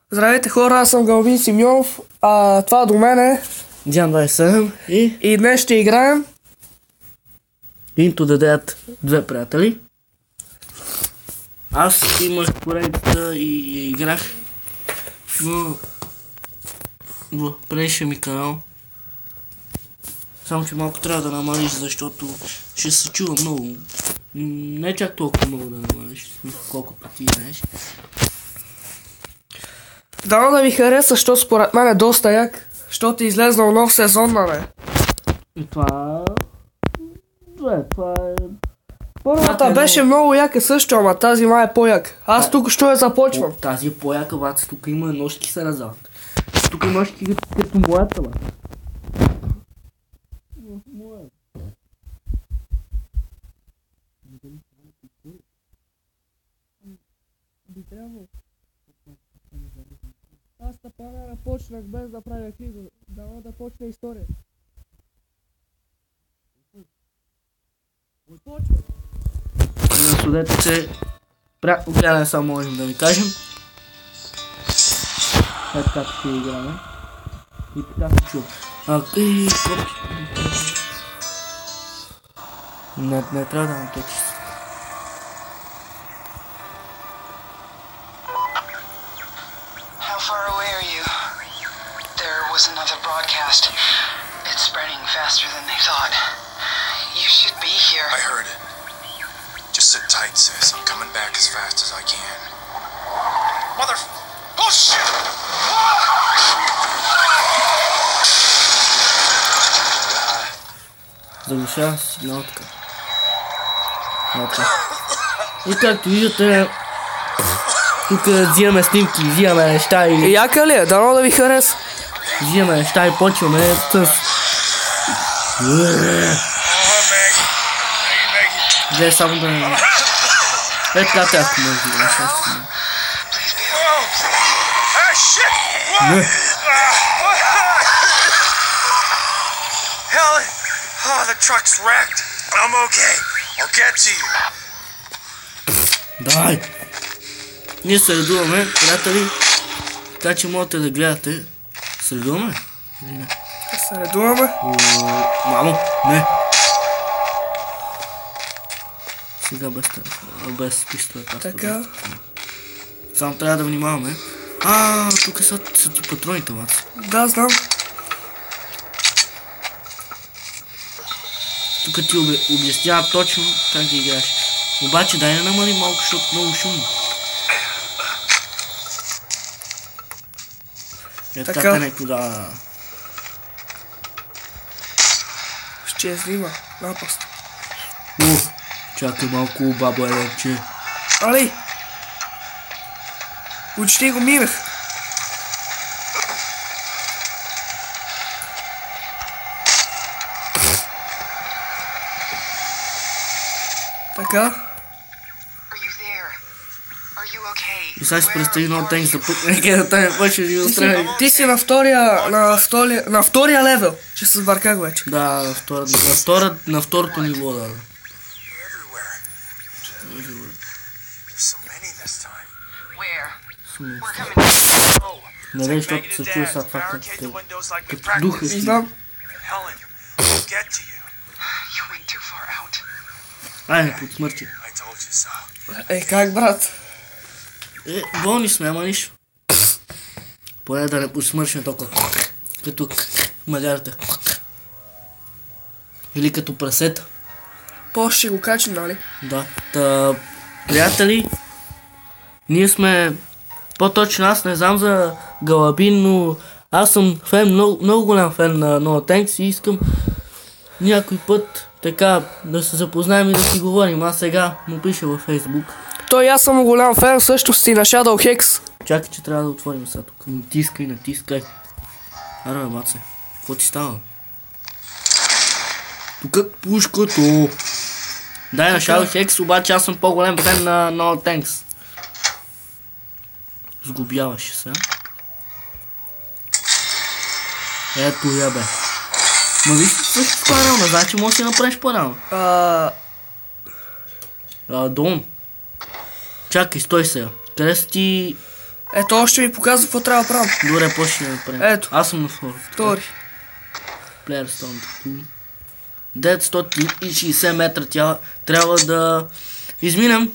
Здравейте хора, аз съм Галвин Симеонов, това до мен е Диан 27 и днес ще играем Into the Dead, две приятели. Аз имах поредицата и играх в предишния ми канал. Само че малко трябва да намалиш, защото ще се чува много. Не чак толкова много да намалиш, колкото ти знаеш. дано да ви хареса, защото според мен е доста як, защото е излезнал нов сезон на мен. И това е... Първата беше много яка също, ама тази май е по-як. Аз тук що я започвам. Тази е по-яка, бац, тук има ножки се раздават. Тук има ножки като моята, бац. Аз тъпана почнах без да правя клип, дано да почне история. Почва. На судете се пряко гледане само можем да ви кажем. След как ще играме. И така се чува. Не трябва да наточиш. How far away are you? There was another broadcast. It's spreading faster than they thought. You should be here. I heard it. Just sit tight, sis. I'm coming back as fast as I can. Mother... Oh, shit! Заглушава сигнал така. И както виждате, тук взимаме снимки, взимаме неща и... Яка ли е? Дано да ви хареса. Взимаме неща и почваме с... Гледай само да не... Е така тяхко може да играш. Не. Helen! Oh, the truck's wrecked. I'm okay. I'll get to you. Давай! Ние се редуваме, приятели. Така че можете да гледате. Се редуваме? Или не? Се редуваме. Мамо, не! Сега без пистолета. Така. Само трябва да внимаваме. Тук са ти патроните, лац. Да, знам. Тук ти обяснява точно как да играш. Обаче дай да намали малко, защото много шумно. Така някой да... Ще я снима. Напаст. Чакай малко, бабо Еленче. Али! Почти го минах. Така. Are you there? Are you okay? И сега ще представи много тенис да пък някъде да тая път ще ви отстреля. Ти си на втория левел. Ще се сбърках вече. Да, на второто ниво, да. There's so many this time. Where? We're coming. Нали, защото се чува сега това Barricade the windows like we като practiced. духа си. Знам. Helen, I'll get to you. You went too far out. Айде, подсмърти. I told you so. Как брат? Болни сме, ама нищо. Поне да не подсмършим толкова. Като магарите. Или като прасета. После ще го качим, нали? Да. Приятели, ние сме... По-точно аз не знам за Галабин, но аз съм фен, много голям фен на No Thanks и искам някой път така да се запознаем и да си говорим. Аз сега му пиша във Facebook. Той аз съм голям фен, също си на Shadow Hex. Чакай, че трябва да отворим сега тук. Натискай. Аре, баце. Какво ти става? Тук пушкото. Дай на Shadow Hex, обаче аз съм по-голям фен на No Thanks. Сгубяваш се. Ето я бе. Ма виж също по-рано, значи може да си направиш по-рано. Дон. Чакай, стой сега. Къде са ти... Ето, още ми показва какво трябва да правя. Добре, почни да направим. Ето. Аз съм на втори. Втори. Player Stone. 960 метра трябва да изминем.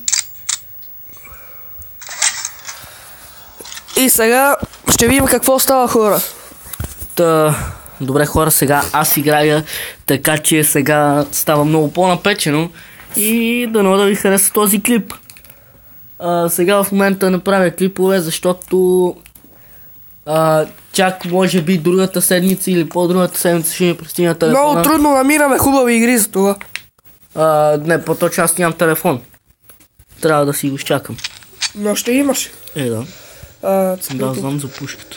И сега ще видим какво става, хора. Добре, хора, сега аз играя, така че сега става много по-напечено и да ви хареса този клип. Сега в момента не правя клипове, защото чак може би другата седмица или по-другата седмица ще ми пристигна телефона. Много трудно намираме хубави игри за това. Не, по-точно аз нямам телефон. Трябва да си го изчакам. Но ще имаш. Да. Да, цветото. знам за пушката.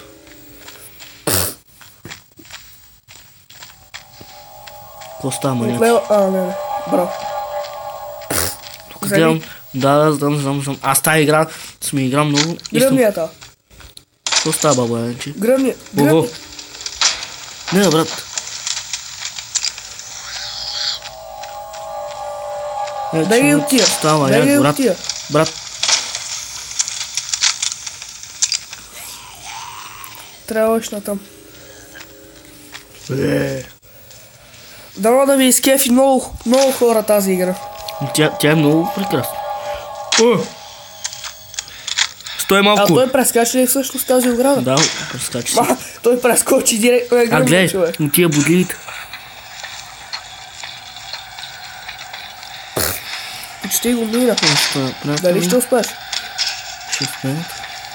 Какво става, маняци? Не. Браво. Тук гледам. Да, знам. Аз тази игра сме игра много. Гръмнията. Какво става, баба Янчи? Гръмни. Ого. Не, брат. Дай ги от тия. Става, Дай ги от брат. тия. Брат. Трябва още натам. Дано да ви изкефи много хора тази игра. Тя е много прекрасна. Стой А малко. той прескача ли всъщност тази ограда? Да, прескачи си. Той прескочи директно на гръмния човек. Гледай, тия бодливите. Почти го мина. Дали ще успеш? Ще успеем.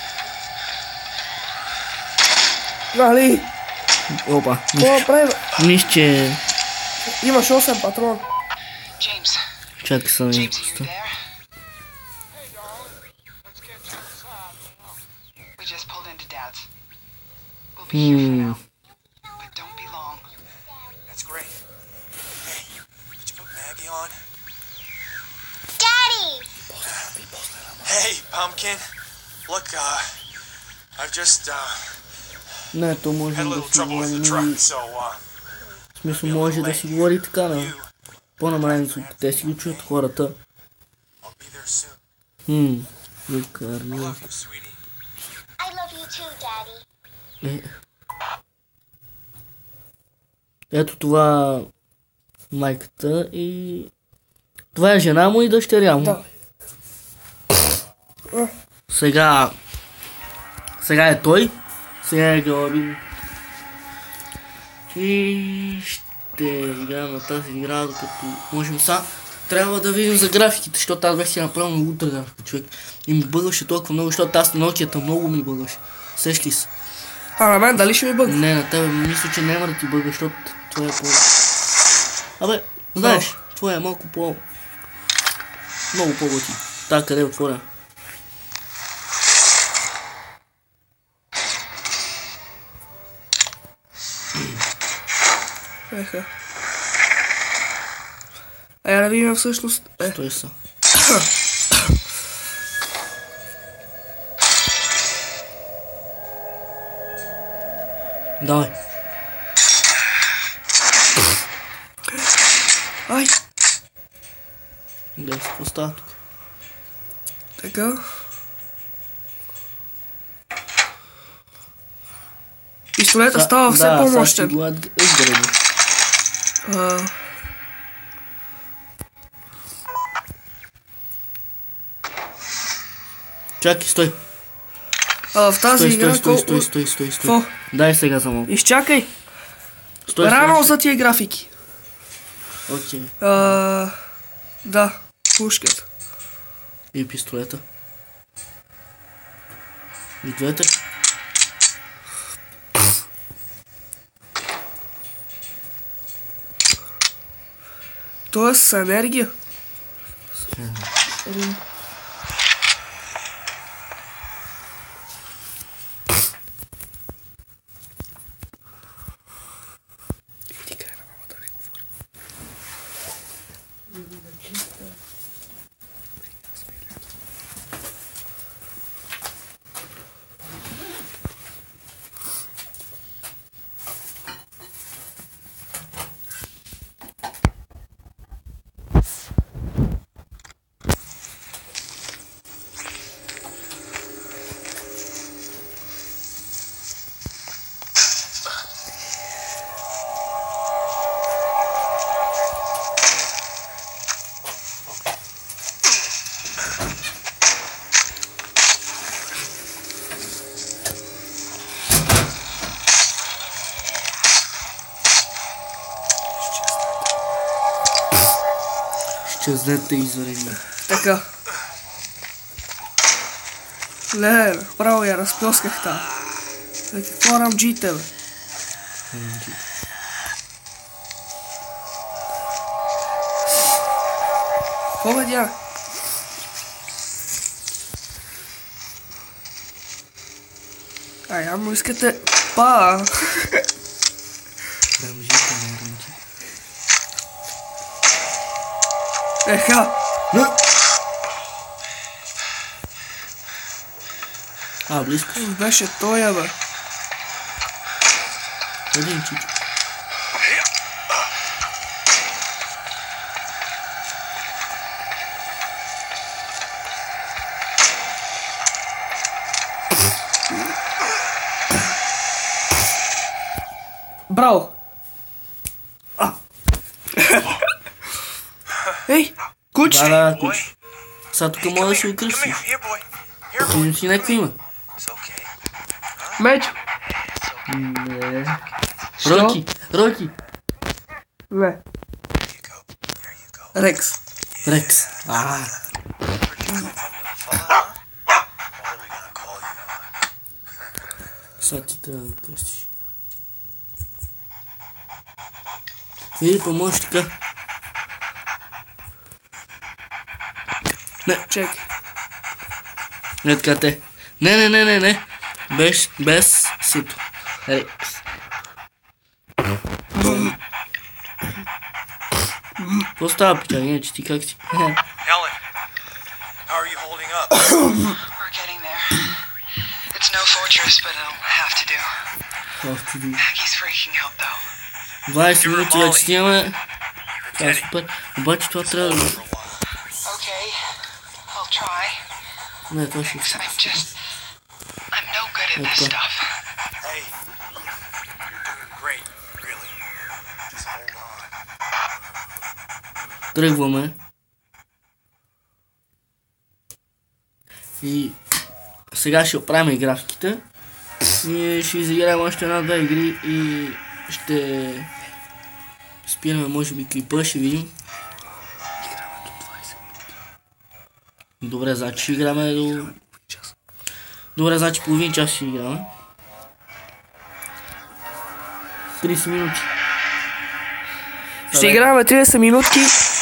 Нали? Опа. Какво прави? Нищо, че... Имаш 8 патрон. James. Чакай са на James, are you някакъвста. there? We just pulled into Dad's. We'll be here for now. But don't be long. That's great. Hey, did you put Maggie on? Daddy! Hey, Pumpkin. Look, I've just, Не, то може had a да little си trouble with the говори, truck, so, в смисъл може да си говори така на по-намалени звук. Те си го чуят хората. I'll be there soon. Викарио. Love you, sweetie. I love you too, Daddy. Ето това майката и... Това е жена му и дъщеря му. Да. Сега е той. Сега е Галабин. И ще играем на тази игра, докато можем са. Трябва да видим за графиките, защото аз бях си направил много утре графика, човек. И ми бъгаше толкова много, защото аз на Nokia-та много ми бъгаше. Сещ ли се? А на мен дали ще ми бъгне? Не, на тебе мисля, че няма да ти бъга, защото това е по... Абе, знаеш, това е малко по... Много по-готи. Та, къде е отворя? Еха. Я да видим всъщност... Стой са. Давай. Ай, Да, какво става тук? така. Пистолета става все по-мощен. Да, сега Чакай, стой. В тази игра Стой. Какво? Дай сега за малко. Изчакай. Стой. Рано за тия графики. Окей. Да, пушката. И пистолета. И двете. То е с енергия. Ще взете извънредно. Така. Леле, право я разплесках та. Какво рамджите, бе? Какво бе, дя? А, явно искате па. Рамжите, не рамжите. Еха. Близко. Беше тоя, бе. Един чичо. Браво! Ей, куче! Да, куче. Сега тук мога да се окръсиш. Here, boy. Here, boy. Виждам си някакво има. It's okay. Мечо! Не. Що? Роки. Не. Here you go. Here you go. Рекс. Рекс. What are we gonna call you? Сега ти трябва да кръстиш. Или помощ така. Не, Чекай. не така те. Не. Без сито. Рекс. Какво става, пита? Иначе ти как си? Helen, how are you holding up? We're getting there. It's no fortress, but it'll have to do. Maggie's freaking out, though. 20 минути вече снимаме. Това е супер. Обаче това трябва да... Okay, I'll try. Не, това ще... I'm no good at this stuff. Hey, you're doing great, really. Just hold on. Тръгваме. И сега ще оправим графиките. И ще изиграем още една-две игри и ще спираме може би клипа, ще видим. Добре, значи ще играме до... Добре, значи половин час ще играме. 30 минути. Ще играем 30 минутки.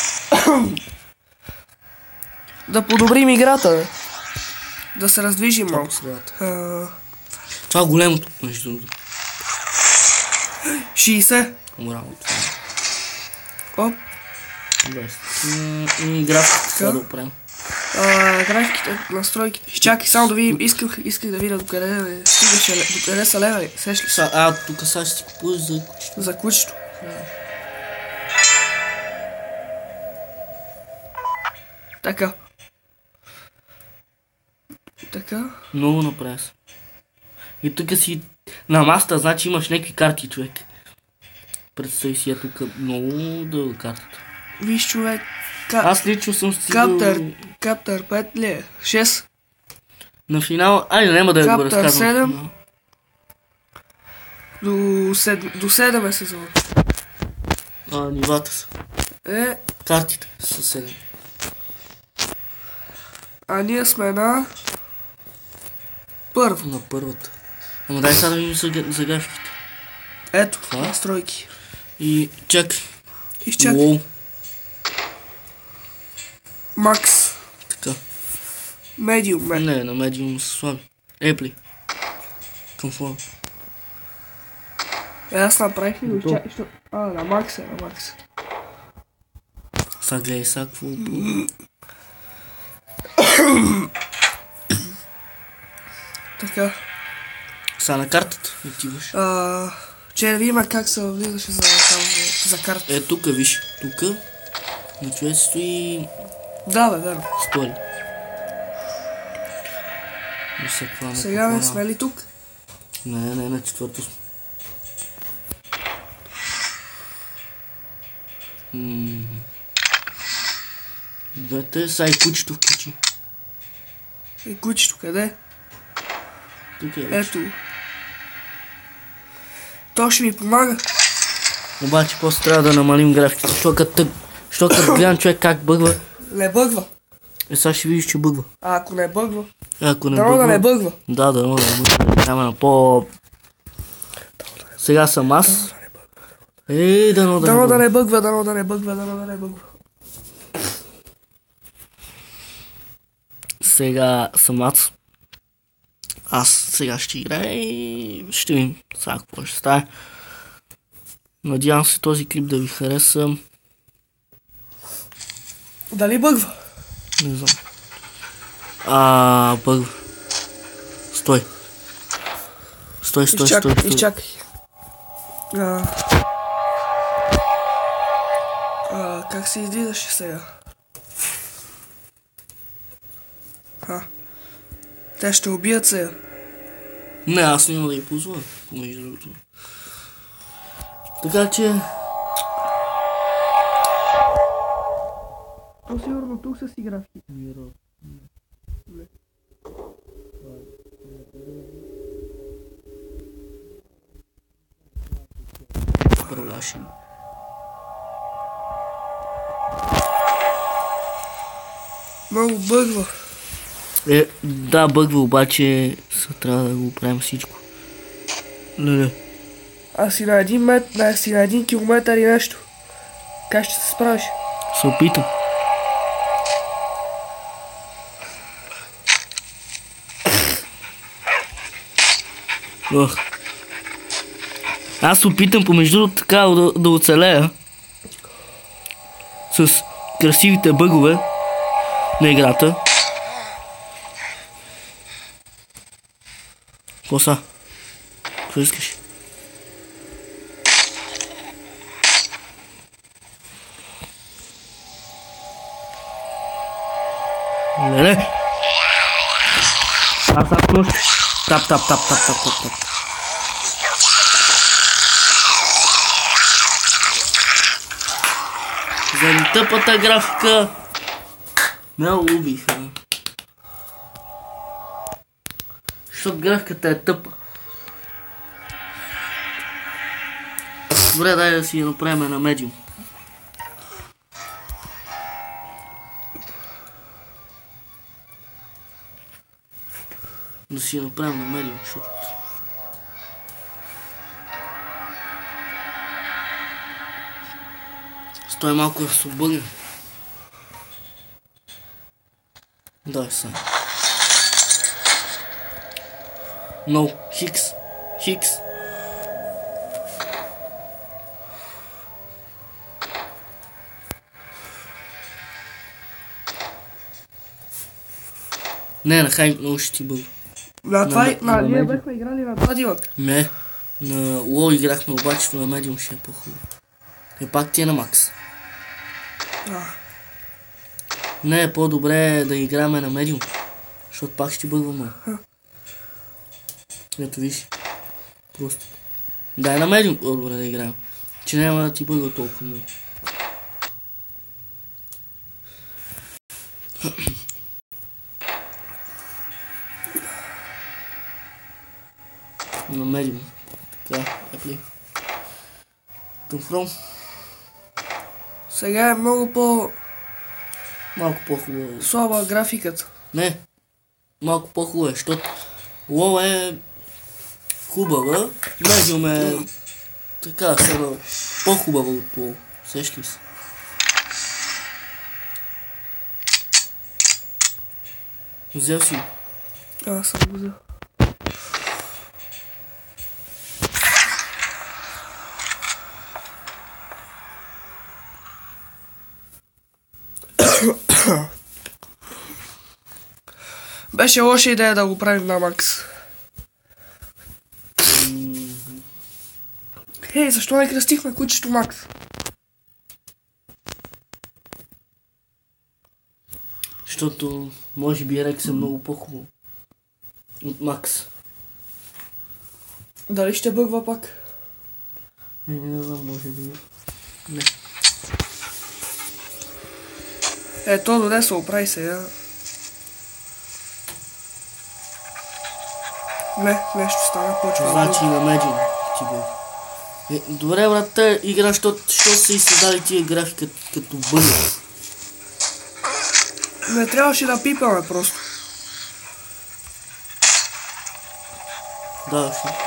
Да подобрим играта, бе. Да се раздвижим малко. Това е големото, между другото. 60. Морално. Оп. И графиката сега да оправим. Графиките, настройките. Чакай, само да видим. Исках да видя докъде стигаше, докъде са левели. Сеш ли? Тук сега ще си купуваш за кучето. За кучето. Така. Така. Много направя се. И тук си на масата, значи имаш някакви карти, човек. Представи си, тук много дълга картата. Виж, човек. Аз лично съм стигал... Каптър 5 ли е? 6. На финал... Айде, няма да го Каптър разказвам. 7. До 7 е сезон. Нивата са. Картите са 7. А ние сме на... Първо. На първата. Ама дай сега да видим загашките. Ето, това? настройки. И чакай. Изчакай. Уоу. Макс. Така. Медиум, бе. Не, на медиум са слаби. Епли. Комфорт. Аз направих ли го? Чакай, що... на Макс е, на Макс. Сега гледай сега какво... Така. Сега на картата отиваш. Че да видим как се влизаше за карта. Тук виж. Тук на човек стои... Да, бе, верно. Столи. Сега не сме ли тук? Не, на четвърто сме. Двете, сега и кучето включи. И кучето къде? Тук е. Ето. То ще ми помага. Обаче после трябва да намалим графиката, защото Защото като гледам човек как бъгва, Не бъгва. сега ще видиш, че бъгва. А ако не бъгва? Ако не Дано бъгва... да не бъгва. Да, да бъгва. Трябва на по... Сега съм аз. Дано да Дано да не не бъгва, дано да не бъгва, дано да не бъгва. Сега съм аз. Аз сега ще играя и ще видим сега какво ще стане. Надявам се този клип да ви хареса. Дали бъгва? Не знам. Бъгва. Стой. Стой. Изчакай. Как се излизаше сега? Те ще убият сега. Не, аз няма да ги позволя, помежду другото. Така че... То сигурно тук са си графики. Пролаши. Много бъгва. Да, бъгва, обаче трябва да го правим всичко. Леле. А си на 1 километър и нещо. Как ще се справиш? Се опитам. Аз се опитам помежду другото така да оцелея с красивите бъгове на играта. Какво са? Какво искаш? Леле! Аз нощ. Тап. Заради тъпата графика ме убиха. Защото графиката е тъпа. Добре, дай да си я направим на медиум. Да си я направим на медиум, защото... Стой малко да се обърне. Дай са. No, Хикс. Не, на Хайм много ще ти бъде. Ние бехме играли на това дивък. Не, на Ло играхме, обаче на медиум ще е по-хубаво. Пак ти е на макс. Не, е по-добре да играме на медиум, защото пак ще бъгва много. Ето виж. Просто. Дай на медиум по-добре да играем, че няма да ти бъгва толкова много. На медиум. Така, епли. Конфром. Сега е много Малко по-хубаво. слаба графиката. Не. Малко по-хубаво, защото Лол е хубава, медиум е така, сега по-хубава от Лол. Сещи се. Взел си. Аз съм го взел. Беше лоша идея да го правим на макс. Хей, защо не кръстихме кучето Макс? Защото може би Рекс е много по-хубаво от Макс. Дали ще бъгва пак? Не знам, може би. Не. Ето, доде се оправи сега. Не, нещо стана, почва. Значи на медиум ти бъде. Добре, брат, тая игра, що са и създали тия графика като бъде? Не трябваше да пипаме просто. Да, ще.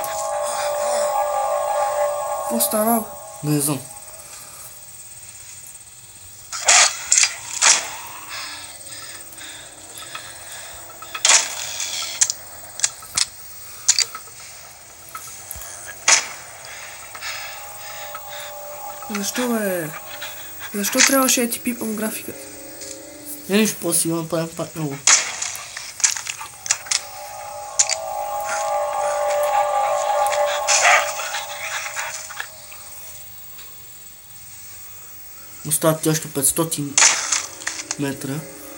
Какво стана? Не знам. Защо бе? Защо трябваше да ти пипам графиката? Нищо по-си го направим пак много. Остават ти още 500 метра.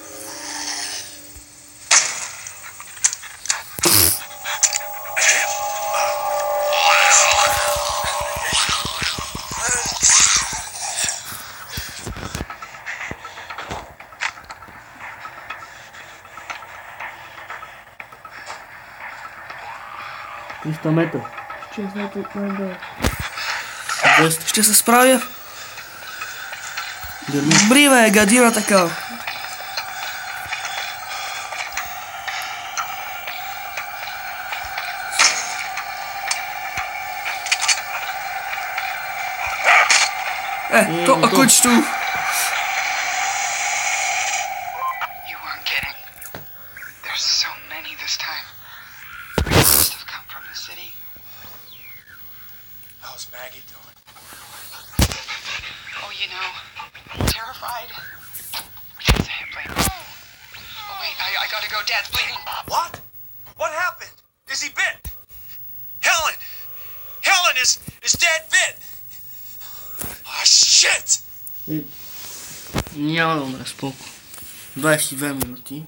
метра. Ще знаете от мен да... 200. Ще се справя. Гърми. Добри бе, гадина така. То акучето. You weren't kidding. There's so many this time. They must have come from the city. How's Maggie doing? Oh, you know, terrified. It's a plane. Oh, wait, I gotta go. Dad's bleeding. What? What happened? Is he bit? Helen! Helen is Dad bit! Ah, shit! Няма да умре споко. 22 минути.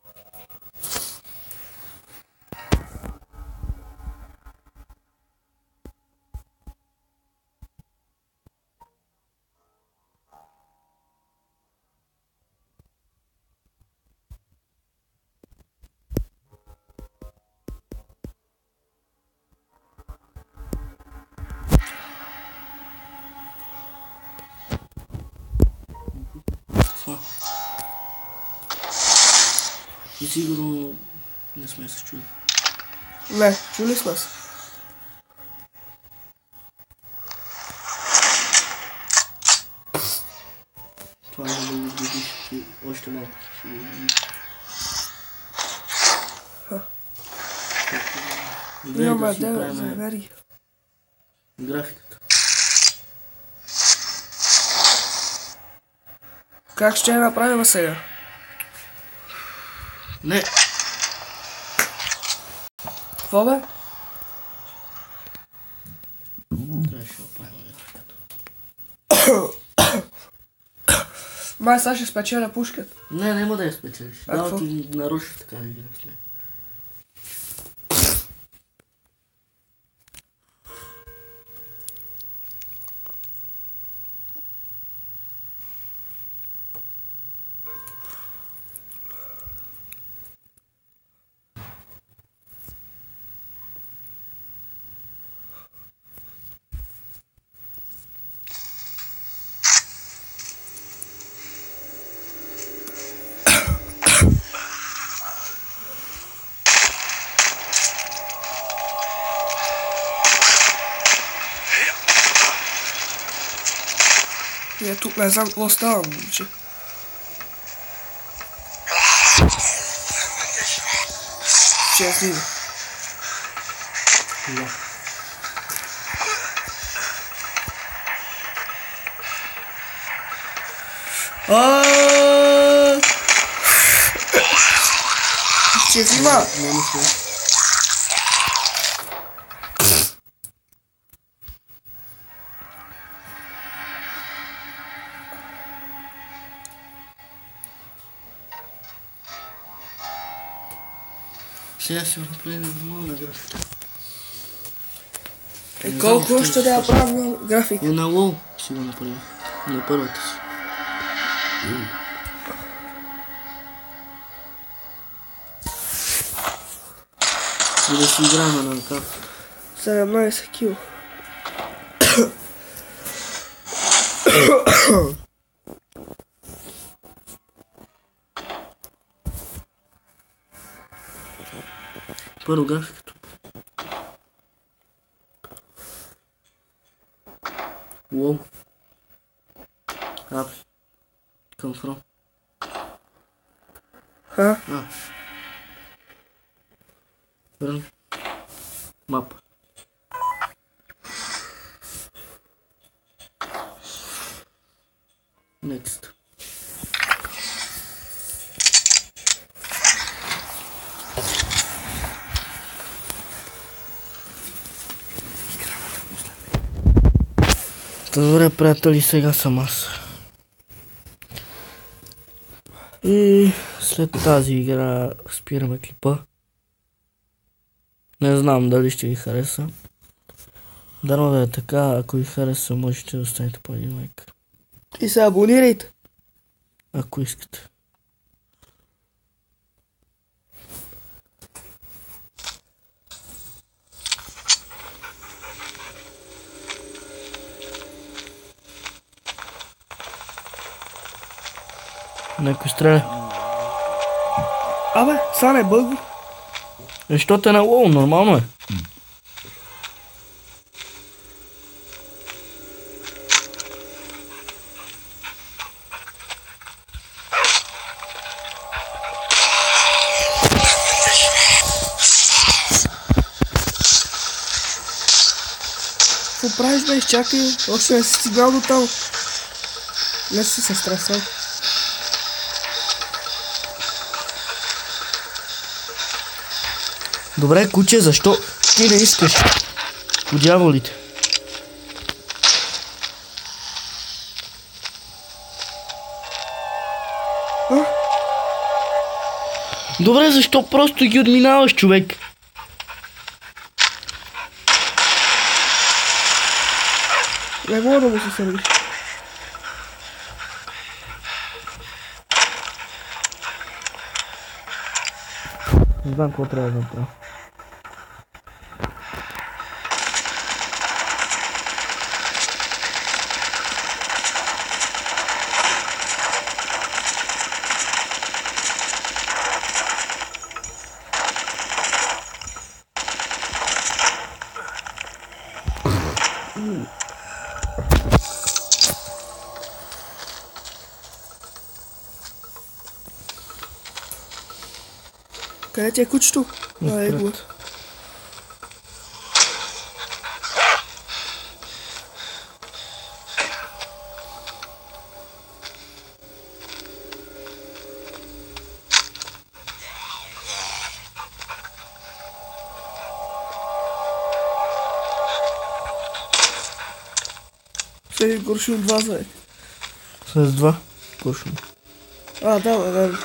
И сигурно не сме се чули. Не, чули сме се. Това не да го изгледиш, че още малко ще го видиш. Имаме Да си 9 правим за енергия. графиката. Как ще я направим сега? Не, Какво бе? трябваше да правим графиката. Май сега ще спечеля пушката. Не, няма да я спечелиш. А Дава какво? ти нарушиш така да игра с нея. И тук не знам какво става, момче. Ще я снима. Да. Ще я снима. Не мисля. Сега ще направим нормална графика. Колко още да я правя графика? И на лоу ще го направим. На първата си. И да си играме на ръка. 17 кил. Първо графиката. Уоу. Апли. Confirm. Ха? Run. Map. Next. Добре, приятели, сега съм аз. И след тази игра спираме клипа. Не знам дали ще ви хареса. Дано да е така, ако ви хареса, можете да останете по един лайк. И се абонирайте. Ако искате. Някой стреля. Абе, са не бъгва. Защо те на лоу? Нормално е. Какво правиш, бе? Изчакай. Още не си стигнал до там. Не си се стресал. Добре, куче, защо ти не искаш? По дяволите. Добре, защо просто ги отминаваш, човек? Не мога да му се сърдиш. Не знам какво трябва да направя. Къде ти е кучето? А, его. Се горши от ваза е. С два куршума. А, да.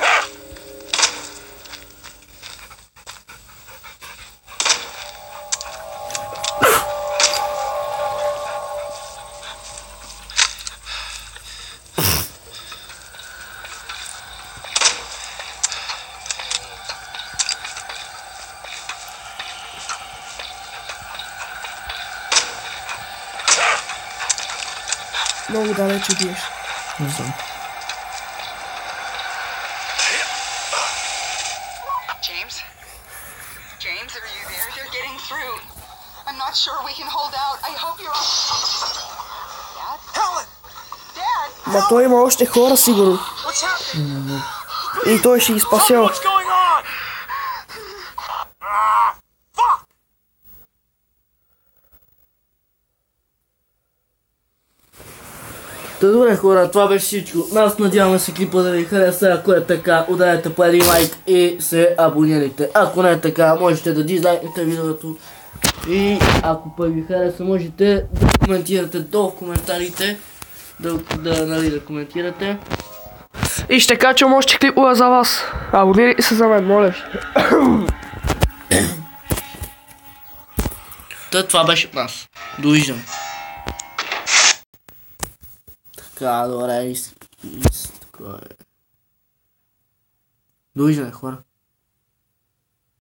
Много далече биеш. Не знам. James? James, are you there? They're getting through. I'm not sure we can hold out. I hope you're all... Dad? Helen! Dad? Ма той има още хора, сигурно. What's happening? И той ще ги Tell me спасява. what's going on! Fuck! Та добре, хора, това беше всичко. Нас надяваме се клипа да ви хареса. Ако е така, ударете по един лайк и се абонирайте. Ако не е така, можете да дизлайкнете видеото. И ако пък ви хареса, можете да коментирате долу в коментарите. Да коментирате. И ще качвам още клипове за вас. Абонирайте се за мен, моля ви. Та това беше от нас. Довиждане. Така, добре. Довиждане, хора.